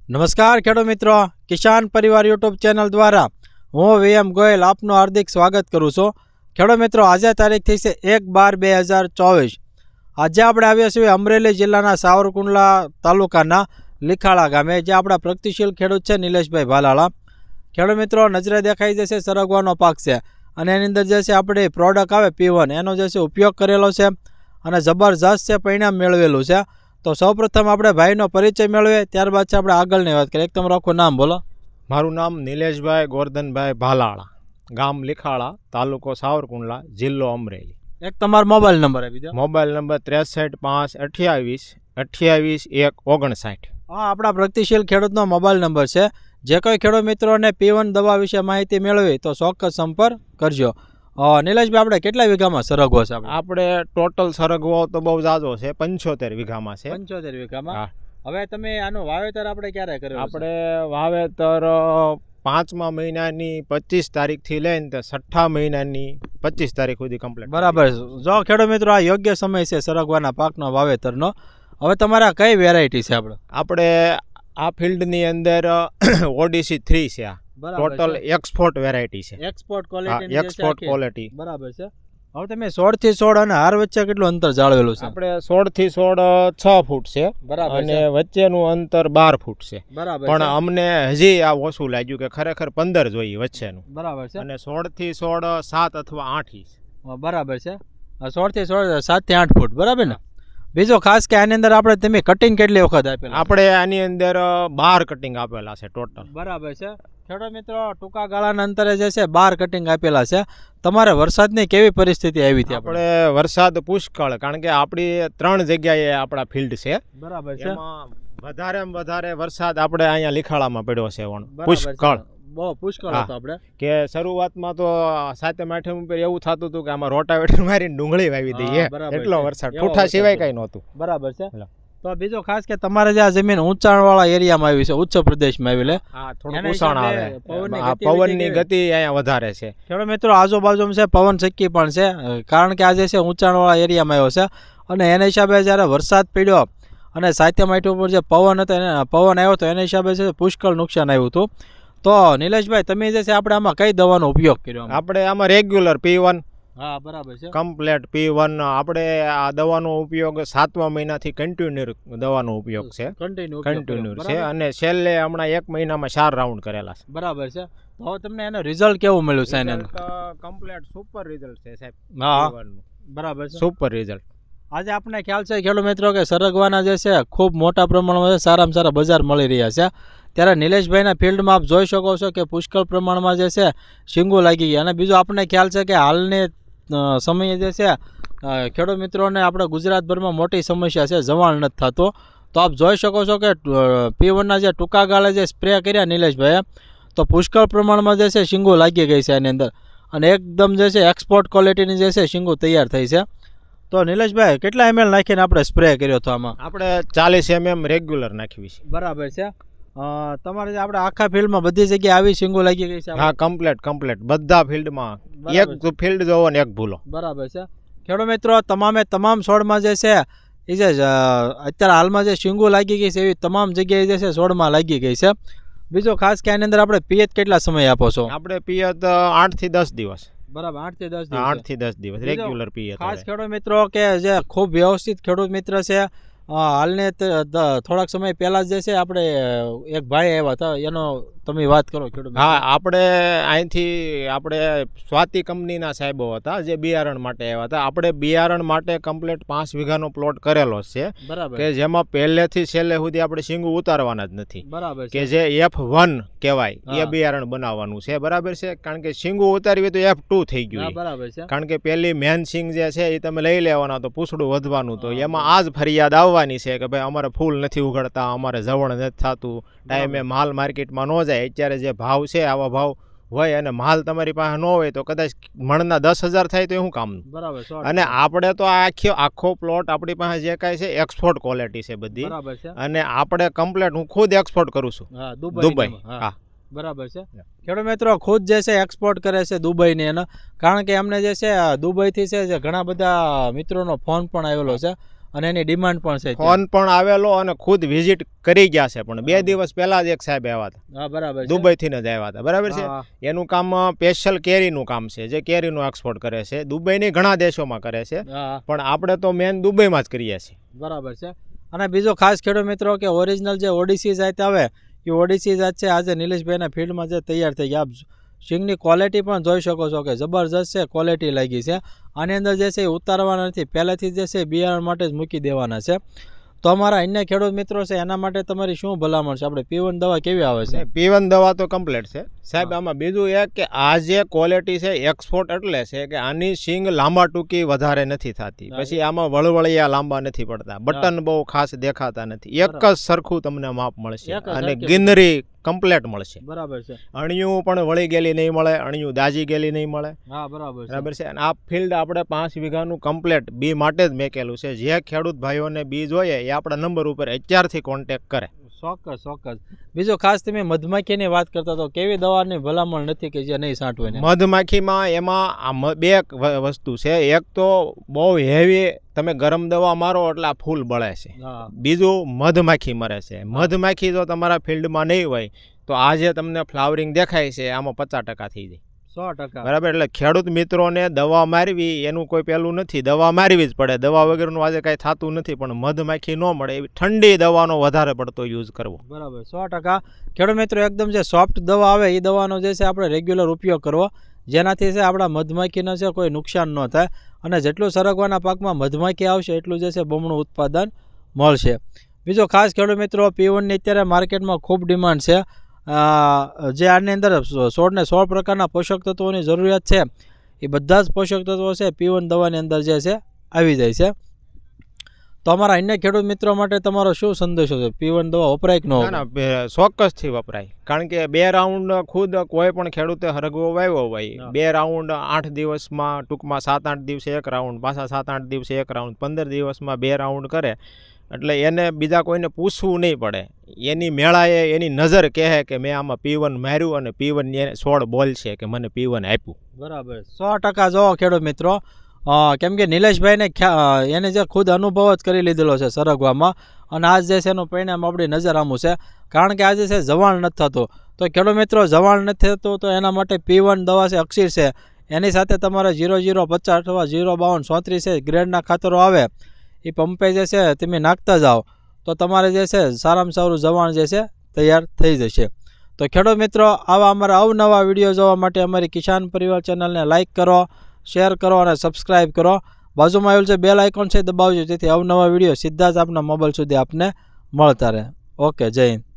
નમસ્કાર ખેડૂત મિત્રો, કિસાન પરિવાર યુટ્યુબ ચેનલ દ્વારા હું VM ગોયલ આપનું હાર્દિક સ્વાગત કરું છું. ખેડૂત મિત્રો, આજે તારીખ થઈ છે 1/12/2024. આજે આપણે આવ્યા છીએ અમરેલી જિલ્લાના સાવરકુંડલા તાલુકાના લીખાળા ગામે, જે આપણા પ્રગતિશીલ ખેડૂત છે નિલેશભાઈ ભાલાળા. ખેડૂત મિત્રો, નજરે દેખાઈ જશે સરગવાનો પાક છે અને એની અંદર જે છે આપણી પ્રોડક્ટ આવે P1 એનો જે છે ઉપયોગ કરેલો છે અને જબરજસ્ત છે પરિણામ મેળવેલું છે. તો સૌપ્રથમ આપણે ભાઈનો પરિચય મેળવીએ, ત્યારબાદ છે આપણે આગળની વાત કરીએ. એક તમારું આખું નામ બોલો. મારું નામ નિલેશભાઈ ગોરધનભાઈ ભાલાળા, ગામ લીખાળા, તાલુકો સાવરકુંડલા, જિલ્લો અમરેલી. એક તમારો મોબાઈલ નંબર આપી દો. Mobile number 63 5 28 28 159. હા, આપણા પ્રગતિશીલ ખેડૂતનો મોબાઈલ નંબર છે. જે કોઈ ખેડૂત મિત્રોને P1 દવા વિશે માહિતી મેળવી તો ચોક્કસ સંપર્ક કરજો. નિલેશભાઈ, આપણે કેટલા વીઘામાં સરગવો છે? આપણે ટોટલ સરગવો તો બહુ ઝાઝો છે, 75 વીઘામાં છે. 75 વીઘામાં. હવે તમે આનું વાવેતર આપણે ક્યારે કર્યું? આપણે વાવેતર 5મા મહિનાની 25 તારીખથી લઈને 6ઠા મહિનાની 25 તારીખ સુધી કમ્પ્લીટ. બરાબર. જો ખેડૂત મિત્રો, આ યોગ્ય સમય છે સરગવાના પાકનો વાવેતરનો. હવે તમારા કઈ વેરાયટી છે? આપણે આ ફિલ્ડની અંદર ઓડીસી 3 છે. આ ટોટલ એક્સપોર્ટ વેરાયટી છે. Export quality. Export quality. બરાબર છે. હવે તમે 16 થી 16 અને હાર વચ્ચે કેટલું અંતર જાળવેલું છે? આપણે 16 થી 16 6 ફૂટ છે. બરાબર. અને વચ્ચેનું અંતર 12 ફૂટ છે. બરાબર. પણ અમને હજી આ ઓછું લાગ્યું કે ખરેખર 15 જોઈએ વચ્ચેનું. બરાબર છે. અને 16 થી 16 7 અથવા 8 ઇંચ. બરાબર છે. 16 થી 16 7 થી 8 ફૂટ. બરાબર ને? બીજો ખાસ કે આની અંદર આપણે તમે કટિંગ કેટલી વખત આપેલા? આપણે આની અંદર 12 કટિંગ આપેલા છે ટોટલ. બરાબર છે. ખેડૂત મિત્રો, ટૂંકા ગાળાના અંતરે જે છે 12 કટિંગ આપેલા છે. તમારે વરસાદની કેવી પરિસ્થિતિ આવી હતી? આપણે વરસાદ પુષ્કળ, કારણ કે આપણી 3 જગ્યાએ આપણા ફિલ્ડ છે. બરાબર છે. એમાં વધારેમાં વધારે વરસાદ આપણે અહીંયા લીખાળામાં પડ્યો છે. પુષ્કળ, બહુ પુષ્કળ હતો. આપણે કે શરૂઆતમાં તો 7મ 8મ ઉપર એવું થતું હતું કે આમાં રોટાવેટર મારીને ડુંગળી વાવી દઈએ, એટલો વરસાદ, ઠૂઠા સિવાય કઈ નહોતું. બરાબર છે. તો બીજો ખાસ કે તમારે જે આ જમીન ઊંચાણવાળા એરિયામાં આવી છે, ઉચ્ચ પ્રદેશમાં આવી, થોડું ઉષાણ આવે, પવનની ગતિ અહીંયા વધારે છે. ખેડૂત મિત્રો, આજુબાજુમાં છે પવન ચક્કી પણ છે, કારણ કે આજે છે ઊંચાણવાળા એરિયામાં આવ્યો છે. અને એના હિસાબે જ્યારે વરસાદ પડ્યો અને 7મ 8મ ઉપર જે પવન આવ્યો તો એના હિસાબે છે પુષ્કળ નુકસાન આવ્યું હતું. તો નિલેશભાઈ, તમે જે છે આપણે આમાં કઈ દવાનો ઉપયોગ કર્યો? આપણે આમાં રેગ્યુલર P1. હા, બરાબર છે. Complete P1. આપણે આ દવાનો ઉપયોગ 7મા મહિનાથી કન્ટિન્યુ દવાનો ઉપયોગ છે. કન્ટિન્યુ છે. અને છેલ્લે હમણાં 1 મહિનામાં 4 રાઉન્ડ કરેલા છે. બરાબર છે. હવે તમને એનો રિઝલ્ટ કેવું મળ્યું છે? કમ્પ્લેટ સુપર રિઝલ્ટ છે સાહેબ. હા, બરાબર છે. Super result. આજે આપણને ખ્યાલ છે ખેડૂત મિત્રો કે સરગવાના જે છે ખૂબ મોટા પ્રમાણમાં સારામાં સારા બજાર મળી રહ્યા છે. ત્યારે નિલેશભાઈના ફિલ્ડમાં આપ જોઈ શકો છો કે પુષ્કળ પ્રમાણમાં જે છે શીંગો લાગી ગયા. અને બીજું આપણને ખ્યાલ છે કે હાલની સમયે જે છે ખેડૂત મિત્રોને આપણે ગુજરાતભરમાં મોટી સમસ્યા છે, જવાળ નથી થતો. તો આપ જોઈ શકો છો કે P1ના જે ટૂંકા ગાળે જે સ્પ્રે કર્યા નિલેશભાઈએ, તો પુષ્કળ પ્રમાણમાં જે છે શીંગો લાગી ગઈ છે એની અંદર. અને એકદમ જે છે એક્સપોર્ટ ક્વોલિટીની જે છે શીંગો તૈયાર થઈ છે. તો નિલેશભાઈ, કેટલા ml નાખીને આપણે સ્પ્રે કર્યો હતો આમાં? આપણે 40 mm રેગ્યુલર નાખવી છે. બરાબર છે. તમારે જે આપણે આખા ફિલ્ડમાં બધી જગ્યાએ આવી શીંગો લાગી ગઈ છે? હા, કમ્પ્લેટ બધા ફિલ્ડમાં. એક ફિલ્ડ જોવો ને એક ભૂલો. બરાબર છે. ખેડૂત મિત્રો, તમામ છોડમાં જે છે એ જે અત્યારે હાલમાં જે શીંગો લાગી ગઈ છે એવી તમામ જગ્યાએ જે છે છોડમાં લાગી ગઈ છે. બીજો ખાસ કે આની અંદર આપણે પિયત કેટલા સમય આપો છો? આપણે પિયત 8 થી 10 દિવસ. બરાબર, 8 થી 10 દિવસ. 8 થી 10 દિવસ રેગ્યુલર પિયત. ખાસ ખેડૂત મિત્રો કે જે ખૂબ વ્યવસ્થિત ખેડૂત મિત્ર છે, હાલને થોડાક સમય પહેલા જે છે આપણે એક ભાઈ આવ્યા હતા, એનો તમે વાત કરો ખેડૂત. હા, આપણે અહીંથી આપણે સ્વાતિ કંપનીના સાહેબો હતા જે બિયારણ માટે આવ્યા હતા. આપણે બિયારણ માટે કમ્પ્લીટ 5 વીઘાનો પ્લોટ કરેલો છે. બરાબર. કે જેમાં પહેલેથી છેલ્લે સુધી આપણે શીંગું ઉતારવાના જ નથી. બરાબર. કે જે F1 કહેવાય એ બિયારણ બનાવવાનું છે. બરાબર છે. કારણ કે શીંગું ઉતારવી તો F2 થઈ ગયું. બરાબર છે. કારણ કે પહેલી મેન શીંગ જે છે એ તમે લઈ લેવાના તો પૂછડું વધવાનું, તો એમાં આ જ ફરિયાદ આવવાની છે કે ભાઈ અમારે ફૂલ નથી ઉઘડતા, અમારે જવણ નથી થતું, ટાઈમે માલ માર્કેટમાં ન જાય. અત્યારે જે ભાવ છે આવા ભાવ હોય અને માલ તમારી પાસે ન હોય તો કદાચ મણના 10,000 થાય તો એ શું કામનું? બરાબર. અને આપણે તો આખો પ્લોટ આપણી પાસે જે કાંઈ છે એક્સપોર્ટ ક્વોલિટી છે બધી. બરાબર છે. અને આપણે કમ્પ્લેટ હું ખુદ એક્સપોર્ટ કરું છું દુબઈ. હા, બરાબર છે. ખેડૂત મિત્રો ખુદ જે છે એક્સપોર્ટ કરે છે દુબઈની એને, કારણ કે એમને જે છે દુબઈથી છે ઘણા બધા મિત્રોનો ફોન પણ આવેલો છે અને એની ડિમાન્ડ પણ છે ફોન પણ આવેલો અને ખુદ વિઝિટ કરી ગયા છે, પણ 2 દિવસ પહેલા જ એક સાહેબ આવ્યા હતા. હા બરાબર છે. દુબઈથી જ આવ્યા હતા. બરાબર છે. હા, એનું કામ સ્પેશિયલ કેરીનું કામ છે, જે કેરીનું એક્સપોર્ટ કરે છે. દુબઈની ઘણા દેશોમાં કરે છે, હા પણ આપણે તો મેન દુબઈમાં જ કરીએ છીએ. બરાબર છે. અને બીજો ખાસ ખેડૂત મિત્રો કે ઓરિજિનલ જે ઓડીસી જાત આવે એ ઓડીસી જાત છે આજે નિલેશભાઈના ફિલ્ડમાં જે તૈયાર થઈ ગયા. આપ સિંગની ક્વોલિટી પણ જોઈ શકો છો કે જબરજસ્ત છે, ક્વોલિટી લાગી છે. આની અંદર જે છે એ ઉતારવાના નથી, પહેલેથી જે છે બિયારણ માટે જ મૂકી દેવાના છે. તો અમારા અન્ય ખેડૂત મિત્રો છે એના માટે તમારી શું ભલામણ છે? આપણે P1 દવા કેવી આવે છે? P1 દવા તો કમ્પ્લીટ છે સાહેબ. આમાં બીજું એક કે આ જે ક્વોલિટી છે એક્સપોર્ટ એટલે છે કે આની સિંગ લાંબા ટૂંકી વધારે નથી થતી, પછી આમાં વળવળિયા લાંબા નથી પડતા, બટન બહુ ખાસ દેખાતા નથી, એક જ સરખું તમને માપ મળશે અને ગિનરી કમ્પ્લીટ મળશે. બરાબર છે. અણિયું પણ વળી ગયેલી નહીં મળે, અણિયું દાજી ગયેલી નહીં મળે. હા બરાબર છે. અને આ ફિલ્ડ આપણે 5 વીઘાનું કમ્પ્લીટ બી માટે જ મેકેલું છે. જે ખેડૂત ભાઈઓને બી જોઈએ એ આપણા નંબર ઉપર અત્યારથી કોન્ટેક્ટ કરે. ચોક્કસ ચોક્કસ. બીજો ખાસ તમે મધમાખીની વાત કરતા તો કેવી દવાની ભલામણ નથી કે જે નહીં છાંટવાની? મધમાખીમાં એમાં 2 વસ્તુ છે. એક તો બહુ હેવી તમે ગરમ દવા મારો એટલે આ ફૂલ બળે છે. બીજું મધમાખી મરે છે. મધમાખી જો તમારા ફિલ્ડમાં નહીં હોય તો આ જે તમને ફ્લાવરિંગ દેખાય છે આમાં 50% થઈ જાય. 100%. બરાબર. એટલે ખેડૂત મિત્રોને દવા મારવી એનું કોઈ પેલું નથી, દવા મારવી જ પડે. દવા વગરનું આજે કાંઈ થતું નથી, પણ મધમાખી ન મળે એવી ઠંડી દવાનો વધારે પડતો યુઝ કરવો. બરાબર. 100%. ખેડૂત મિત્રો એકદમ જે સોફ્ટ દવા આવે એ દવાનો જે છે આપણે રેગ્યુલર ઉપયોગ કરવો, જેનાથી છે આપણા મધમાખીને છે કોઈ નુકસાન ન થાય. અને જેટલું સરગવાના પાકમાં મધમાખી આવશે એટલું જે છે બમણું ઉત્પાદન મળશે. બીજો ખાસ ખેડૂત મિત્રો P1ની અત્યારે માર્કેટમાં ખૂબ ડિમાન્ડ છે. જે આની અંદર 16 પ્રકારના પોષક તત્વોની જરૂરિયાત છે એ બધા જ પોષક તત્વો છે P1 દવાની અંદર જે છે આવી જાય છે. તો અમારા અન્ય ખેડૂત મિત્રો માટે તમારો શું સંદેશો છે? P1 દવા વપરાય કે ન વપરાય? ચોક્કસથી વપરાય. કારણ કે 2 રાઉન્ડ ખુદ કોઈ પણ ખેડૂતે હરગવો વાવ્યો હોય, 2 રાઉન્ડ 8 દિવસમાં, ટૂંકમાં 7-8 દિવસે 1 રાઉન્ડ, પાછા 7-8 દિવસે 1 રાઉન્ડ, 15 દિવસમાં 2 રાઉન્ડ કરે એટલે એને બીજા કોઈને પૂછવું નહીં પડે. એની મેળાએ એની નજર કહે કે મેં આમાં P1 માર્યું અને P1 છોડ બોલશે કે મને P1 આપ્યું. બરાબર. 100% જો ખેડૂત મિત્રો, કેમ કે નિલેશભાઈને એને જે ખુદ અનુભવ જ કરી લીધેલો છે સરગવામાં, અને આજ જે છે એનું પરિણામ આપણી નજર આમું છે. કારણ કે આજે છે જવાણ નથી થતું. તો ખેડૂત મિત્રો જવાણ નથી થતું તો એના માટે P1 દવા છે અક્ષીર છે, એની સાથે તમારે 0050 અથવા 05234 છે ગ્રેડના ખાતરો આવે એ પંપે જે છે તમે નાખતા જાઓ તો તમારે જે છે સારામાં સારું જવાણ જે છે તૈયાર થઈ જશે. તો ખેડૂત મિત્રો આવા અમારા અવનવા વિડીયો જોવા માટે અમારી કિસાન પરિવાર ચેનલને લાઇક કરો, શેર કરો અને સબસ્ક્રાઈબ કરો. બાજુમાં આવેલું જે બેલ આઇકોન છે દબાવજો, જેથી અવનવા વિડીયો સીધા જ આપના મોબાઈલ સુધી આપને મળતા રહે. ઓકે, જય હિન્દ.